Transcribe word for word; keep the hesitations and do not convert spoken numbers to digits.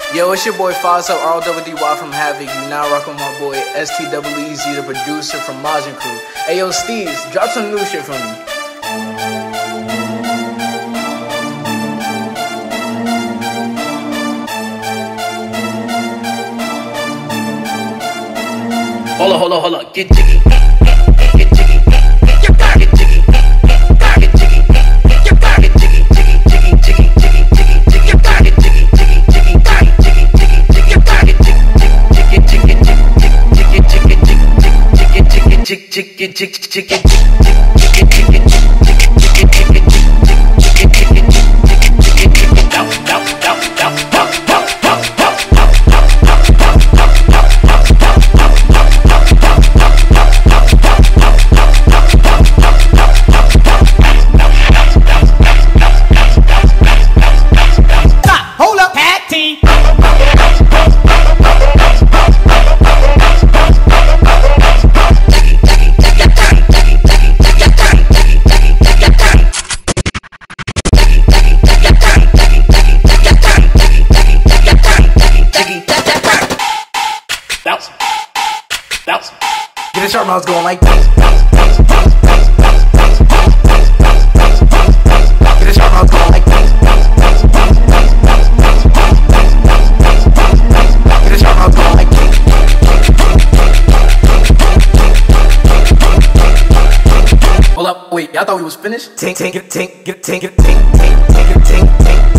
Yo, it's your boy Fazzo R W D Y from Havoc. You now rockin' with my boy S T E E Z, the producer from Majin Crew. Hey yo, Steez, drop some new shit for me. Hold on, hold on, hold on. Get jiggy. Get jiggy. Get jiggy. Get jiggy. Get jiggy, jiggy, jiggy, jiggy, jiggy, jiggy, jiggy, get jiggy, jiggy, jiggy, jiggy, jiggy, jiggy, jiggy, jiggy, bounce, bounce. Get a sharp mouse going like this. Get a sharp mouse going like this. Get a sharp mouse going like this. Hold up, wait, y'all thought we was finished? Tink, tink, get tink, get tink, get tink, tink, tink, tink, tink.